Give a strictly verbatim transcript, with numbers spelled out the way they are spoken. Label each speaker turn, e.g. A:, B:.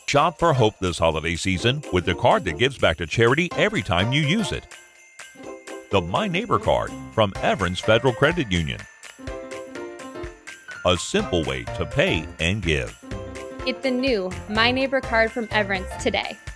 A: Shop for hope this holiday season with the card that gives back to charity every time you use it. The MyNeighbor card from Everence Federal Credit Union. A simple way to pay and give.
B: Get the new MyNeighbor card from Everence today.